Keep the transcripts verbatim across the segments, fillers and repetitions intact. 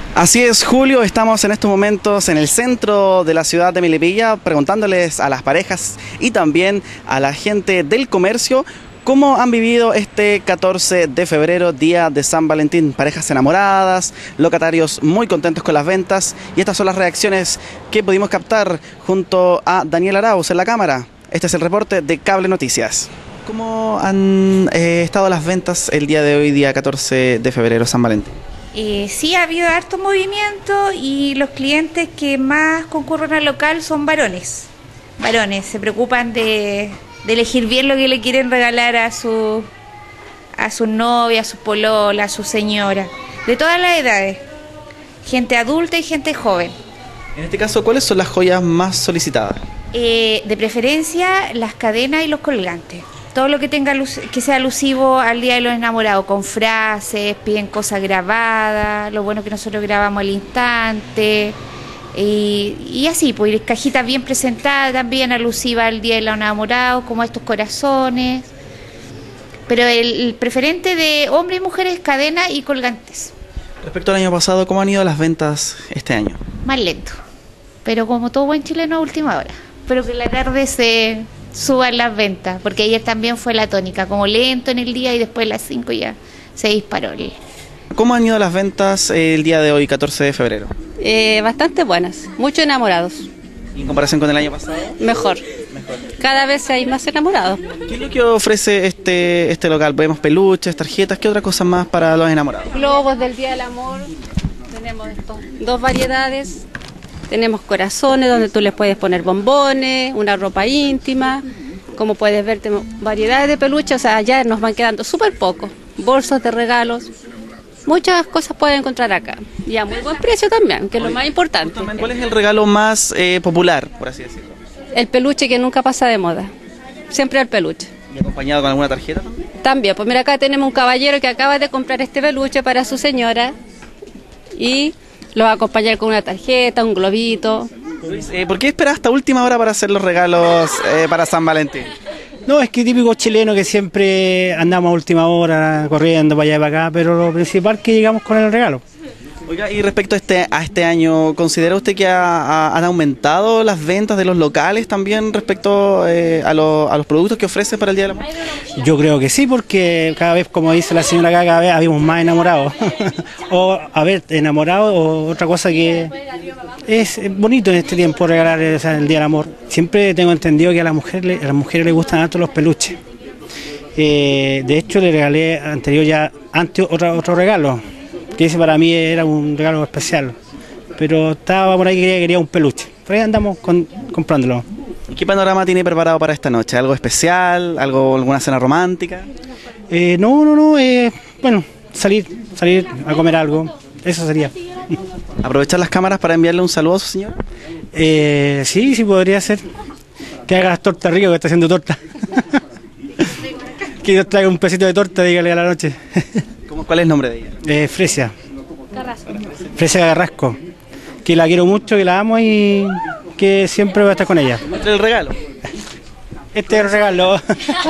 Así es, Julio, estamos en estos momentos en el centro de la ciudad de Melipilla preguntándoles a las parejas y también a la gente del comercio cómo han vivido este catorce de febrero, día de San Valentín. Parejas enamoradas, locatarios muy contentos con las ventas, y estas son las reacciones que pudimos captar junto a Daniel Arauz en la cámara. Este es el reporte de Cable Noticias. ¿Cómo han eh, estado las ventas el día de hoy, día catorce de febrero, San Valentín? Eh, sí, ha habido harto movimiento y los clientes que más concurren al local son varones. Varones, se preocupan de, de elegir bien lo que le quieren regalar a su, a su novia, a su polola, a su señora. De todas las edades, gente adulta y gente joven. En este caso, ¿cuáles son las joyas más solicitadas? Eh, de preferencia, las cadenas y los colgantes. Todo lo que tenga que sea alusivo al Día de los Enamorados, con frases, piden cosas grabadas, lo bueno que nosotros grabamos al instante, y, y así, pues cajitas bien presentadas, también alusivas al Día de los Enamorados, como estos corazones. Pero el, el preferente de hombres y mujeres, cadenas y colgantes. Respecto al año pasado, ¿cómo han ido las ventas este año? Más lento, pero como todo buen chileno a última hora. Pero que en la tarde se suban las ventas, porque ayer también fue la tónica, como lento en el día y después a las cinco ya se disparó. ¿Cómo han ido las ventas el día de hoy, catorce de febrero? Eh, bastante buenas, muchos enamorados. ¿Y en comparación con el año pasado? Mejor. Mejor. Cada vez hay más enamorados. ¿Qué es lo que ofrece este, este local? Vemos peluches, tarjetas, ¿qué otra cosa más para los enamorados? Globos del Día del Amor, tenemos estos, dos variedades. Tenemos corazones donde tú les puedes poner bombones, una ropa íntima. Como puedes ver, tenemos variedades de peluches, o sea, ya nos van quedando súper poco. Bolsos de regalos, muchas cosas pueden encontrar acá. Y a muy buen precio también, que es lo más importante. ¿Cuál es el regalo más eh, popular, por así decirlo? El peluche, que nunca pasa de moda. Siempre el peluche. ¿Y acompañado con alguna tarjeta también? También, pues mira, acá tenemos un caballero que acaba de comprar este peluche para su señora y lo va a acompañar con una tarjeta, un globito. Eh, ¿Por qué esperas hasta última hora para hacer los regalos eh, para San Valentín? No, es que típico chileno que siempre andamos a última hora corriendo para allá y para acá, pero lo principal es que llegamos con el regalo. Oiga, y respecto a este, a este año, ¿considera usted que ha, ha, han aumentado las ventas de los locales también respecto eh, a, lo, a los productos que ofrece para el Día del Amor? Yo creo que sí, porque cada vez, como dice la señora acá, cada vez habíamos más enamorados. O, a ver, enamorados o otra cosa que es bonito en este tiempo regalar, o sea, el Día del Amor. Siempre tengo entendido que a las mujeres, a las mujeres les gustan harto los peluches. Eh, de hecho, le regalé anterior ya, antes otro, otro regalo, que ese para mí era un regalo especial, pero estaba por ahí que quería, quería un peluche. Por ahí andamos con, comprándolo. ¿Y qué panorama tiene preparado para esta noche? ¿Algo especial? ¿Algo, alguna cena romántica? Eh, no, no, no, eh, bueno, salir, salir a comer algo, eso sería. ¿Aprovechar las cámaras para enviarle un saludo a su señora? Eh, sí, sí podría ser. Que haga las tortas ricas, que está haciendo torta. Que nos traiga un pedacito de torta, dígale a la noche. ¿Cuál es el nombre de ella? Eh, Fresia. Carrasco. Fresia Carrasco. Que la quiero mucho, que la amo y que siempre voy a estar con ella. ¿Este es el regalo? Este es el regalo.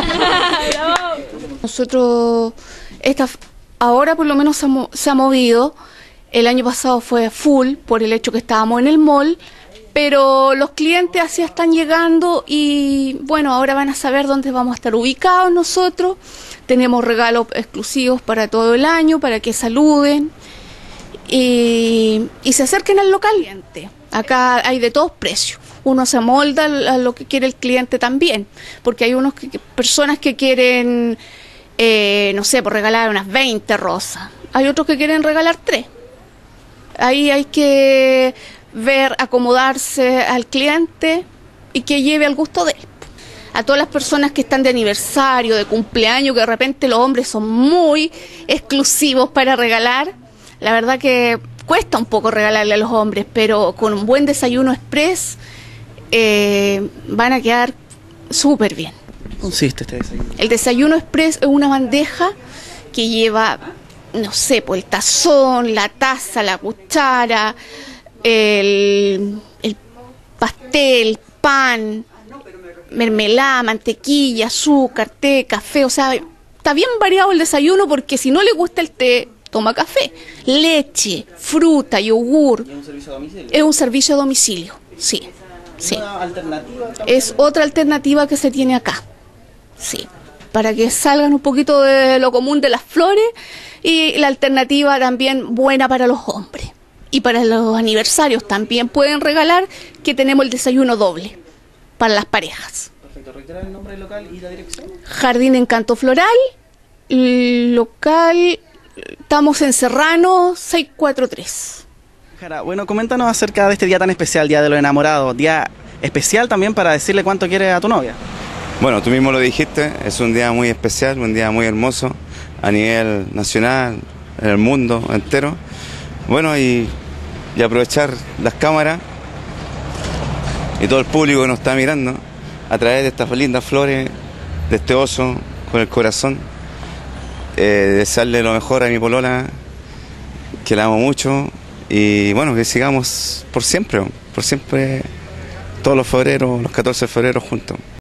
Nosotros, esta, ahora por lo menos se ha, se ha movido. El año pasado fue full por el hecho que estábamos en el mall, pero los clientes así están llegando y bueno, ahora van a saber dónde vamos a estar ubicados nosotros. Tenemos regalos exclusivos para todo el año, para que saluden y, y se acerquen al local. Acá hay de todos precios. Uno se amolda a lo que quiere el cliente también, porque hay unos que, personas que quieren, eh, no sé, por regalar unas veinte rosas. Hay otros que quieren regalar tres. Ahí hay que ver, acomodarse al cliente y que lleve al gusto de él. A todas las personas que están de aniversario, de cumpleaños, que de repente los hombres son muy exclusivos para regalar, la verdad que cuesta un poco regalarle a los hombres, pero con un buen desayuno express eh, van a quedar súper bien. ¿Qué consiste este desayuno? El desayuno express es una bandeja que lleva, no sé, pues el tazón, la taza, la cuchara, el, el pastel, pan, mermelada, mantequilla, azúcar, té, café, o sea, está bien variado el desayuno porque si no le gusta el té, toma café. Leche, fruta, yogur. ¿Y es un servicio a domicilio? Es un servicio a domicilio, sí. sí. ¿Una alternativa? Es otra alternativa que se tiene acá, sí. Para que salgan un poquito de lo común de las flores y la alternativa también buena para los hombres. Y para los aniversarios también pueden regalar que tenemos el desayuno doble para las parejas. Perfecto, reiterar el nombre del local y la dirección. Jardín Encanto Floral, local, estamos en Serrano seiscientos cuarenta y tres. Jara, bueno, coméntanos acerca de este día tan especial, Día de los Enamorados, día especial también para decirle cuánto quieres a tu novia. Bueno, tú mismo lo dijiste, es un día muy especial, un día muy hermoso a nivel nacional, en el mundo entero. Bueno, y, y aprovechar las cámaras y todo el público que nos está mirando a través de estas lindas flores, de este oso con el corazón, eh, desearle lo mejor a mi polola, que la amo mucho, y bueno, que sigamos por siempre, por siempre, todos los febreros, los catorce de febrero juntos.